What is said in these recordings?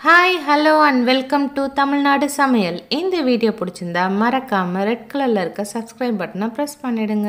Hi, hello and welcome to Tamil Nadu Samayal. இந்த video பிடிச்சிருந்தா மறக்காம ரெட் கலர்ல இருக்க subscribe பட்டனை press பண்ணிடுங்க.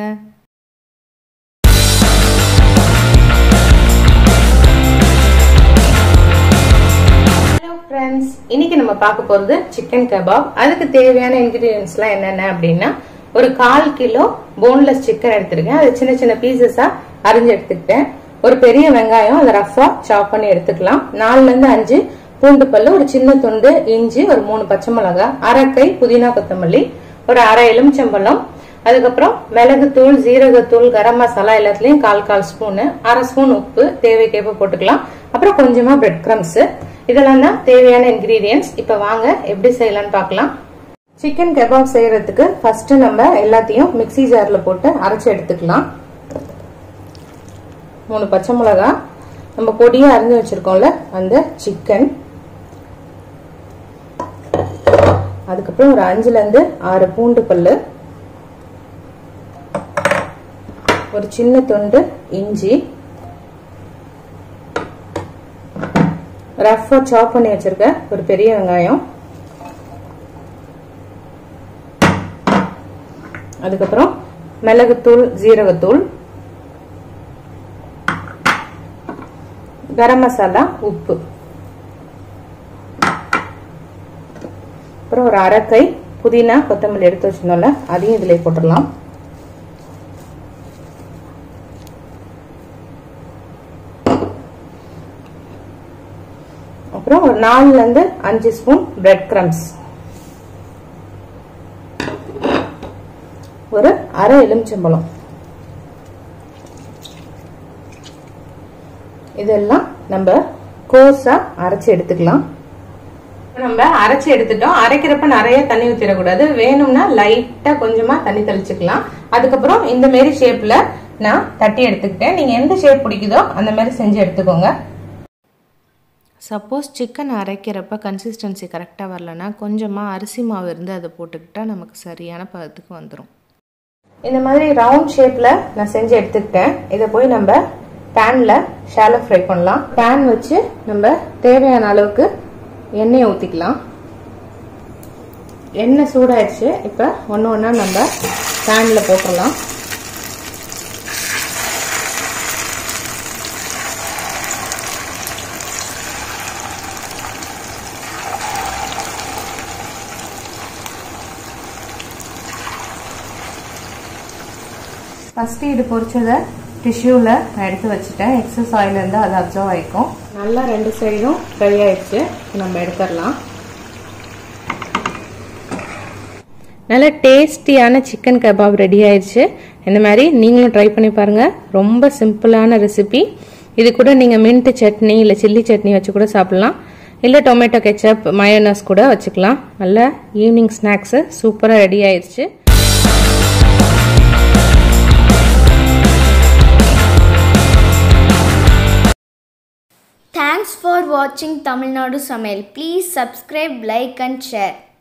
Hello friends, இன்னைக்கு நம்ம பார்க்க போறது chicken kebab. அதுக்கு தேவையான ingredientsலாம் என்னென்ன அப்படினா ஒரு 1/4 கிலோ boneless chicken எடுத்துருக்கேன். அது சின்ன சின்ன பீசஸா அரிஞ்சு எடுத்துக்கிட்டேன். ஒரு பெரிய வெங்காயம் அத ரஃபா சாப் பண்ணி எடுத்துக்கலாம். 4 ல இருந்து 5 பூண்டு பல்லு, ஒரு சின்ன துண்டு இஞ்சி, ஒரு 3 பச்சை மிளகாய், அரை கை புதினா கொத்தமல்லி, ஒரு அரை எலுமிச்சம்பழம், அதுக்கப்புறம் மிளகு தூள், ஜீரகத்தூள், கரம் மசாலா எல்லாத்துலயும் 1/4 ஸ்பூன், அரை ஸ்பூன் உப்பு தேவைக்கேற்ப போட்டுக்கலாம். அப்புறம் கொஞ்சமா பிரெட் கிரம்ஸ். இதெல்லாம் தான் தேவையான இன்கிரீடியன்ஸ். இப்ப வாங்க எப்படி செய்யலாம்னு பார்க்கலாம். சிக்கன் கபாப் செய்யறதுக்கு ஃபர்ஸ்ட் நம்ம எல்லாத்தையும் மிக்ஸி ஜார்ல போட்டு அரைச்சு எடுத்துக்கலாம். 3 பச்சை மிளகாய், நம்ம பொடியா அரிஞ்சு வச்சிருக்கோம்ல அந்த சிக்கன், அதுக்கப்புறம் ஒரு 5 ல இருந்து 6 பூண்டு பல்லு, ஒரு சின்ன துண்டு இஞ்சி, ரஃபா சாப் பண்ணி வச்சிருக்க ஒரு பெரிய வெங்காயம், அதுக்கப்புறம் மிளகுத்தூள், ஜீரகத்தூள், கரம் மசாலா, உப்பு, அப்புறம் ஒரு அரை கை புதினா கொத்தமல்லி எடுத்து வச்சிருந்தோம்ல அதையும் இதுல போட்டுடலாம். அப்புறம் ஒரு 4 ல இருந்து 5 ஸ்பூன் பிரெட் கிரம்ஸ், ஒரு அரை எலுமிச்சம்பழம், இதெல்லாம் நம்ம கோஸா அரைச்சு எடுத்துக்கலாம். நம்ம அரைச்சு எடுத்துட்டோம். அரைக்கிறப்ப நிறைய தண்ணி ஊத்திடக்கூடாது. வேணும்னா லைட்டா கொஞ்சமா தண்ணி தெளிச்சுக்கலாம். அதுக்கப்புறம் இந்த மாதிரி ஷேப்ல நான் தட்டி எடுத்துக்கிட்டேன். நீங்க எந்த ஷேப் பிடிக்குதோ அந்த மாதிரி செஞ்சு எடுத்துக்கோங்க. சப்போஸ் சிக்கன் அரைக்கிறப்ப கன்சிஸ்டன்சி கரெக்டா வரலன்னா கொஞ்சமா அரிசி மாவு இருந்து அதை போட்டுக்கிட்டா நமக்கு சரியான பதத்துக்கு வந்துடும். இந்த மாதிரி ரவுண்ட் ஷேப்ல நான் செஞ்சு எடுத்துக்கிட்டேன். இதை போய் நம்ம பேன்ல ஷாலோ ஃப்ரை பண்ணலாம். பேன் வச்சு நம்ம தேவையான அளவுக்கு எண்ணெயை ஊத்திக்கலாம். எண்ணெய் சூடாயிடுச்சு. இப்ப ஒன்னு ஒன்னா நம்ம பேன்ல போட்டுடலாம். ஃபர்ஸ்ட் இது பொரிச்சதை டிஷ்யூல நான் எடுத்து வச்சுட்டேன். எக்ஸஸ் ஆயில் இருந்தா அது அப்சர்வ் ஆயிக்கும். நல்லா 2 சைடும் ஃப்ரை ஆயிடுச்சு. நம்ம எடுத்துடலாம். நல்ல டேஸ்டியான சிக்கன் கபாப் ரெடி ஆயிடுச்சு. இந்த மாதிரி நீங்களும் ட்ரை பண்ணி பாருங்க. ரொம்ப சிம்பிளான ரெசிபி. இது கூட நீங்க மின்ட் சட்னி இல்ல சில்லி சட்னி வச்சு கூட சாப்பிடலாம். இல்ல டொமேட்டோ கெச்சப், மயோனஸ் கூட வச்சுக்கலாம். நல்ல ஈவினிங் ஸ்நாக்ஸ் சூப்பரா ரெடி ஆயிடுச்சு. Thanks for watching Tamil Nadu Samayal. Please subscribe, like and share.